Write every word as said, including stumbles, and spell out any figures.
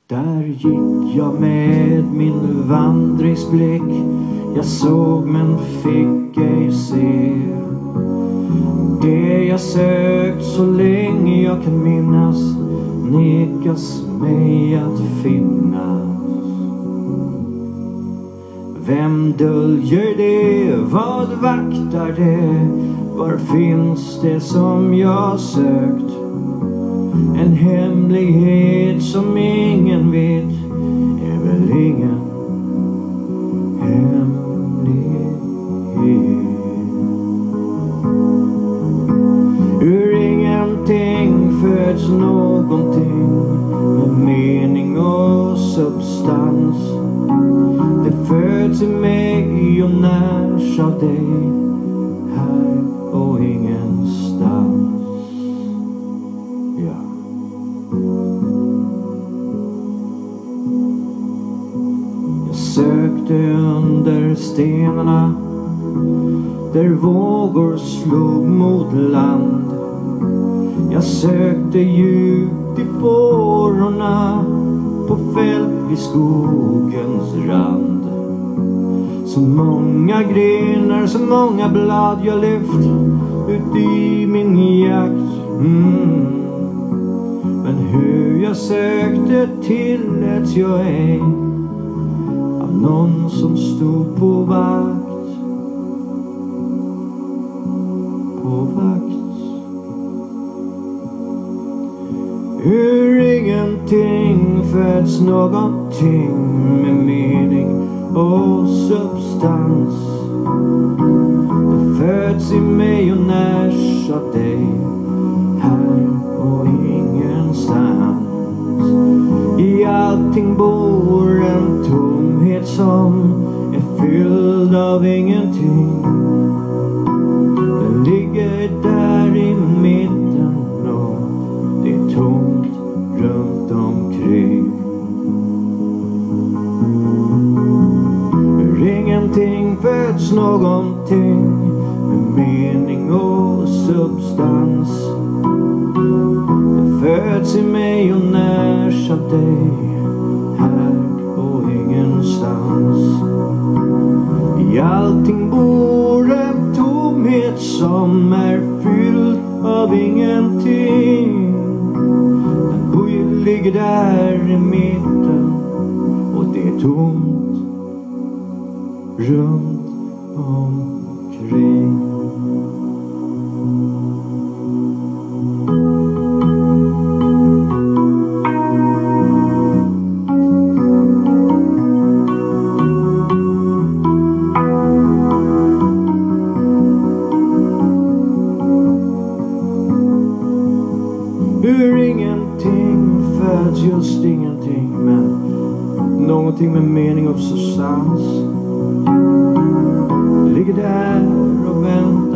Där gick jag med min vandringsblick. Jag såg men fick ej se det jag sökt så länge jag kan minnas. Nekas mig att finnas. Vem döljer det? Vad vaktar det? Var finns det som jag sökt? En hemlighet som ingen vet är väl ingen hemlighet. Ur ingenting föds någonting med mening och substans. Det föds i mig och närs av dig, här och ingenstans. Ja. Jag sökte under stenarna där vågor slog mot land. Jag sökte djupt i fårorna på fält vid skogens rand. Så många grenar, så många blad jag lyft ut i min jakt. Mm. Men hur jag sökte tilläts jag ej av någon som stod på vakt. På vakt. Ur ingenting föds någonting med mening och substans. Det föds i mig och närs av dig, här och ingenstans. I allting bor en tomhet som är fylld av ingenting. Den ligger där i mitten och det är tomt runt omkring. Ur ingenting föds någonting med mening och substans. Det föds i mig och närs av dig, här och ingenstans. I allting bor en tomhet som är fylld av ingenting. Den boj ligger där i mitten och det är tomt runt omkring. Ur ingenting föds just ingenting, men någonting med mening och substans. Ligger där och väntar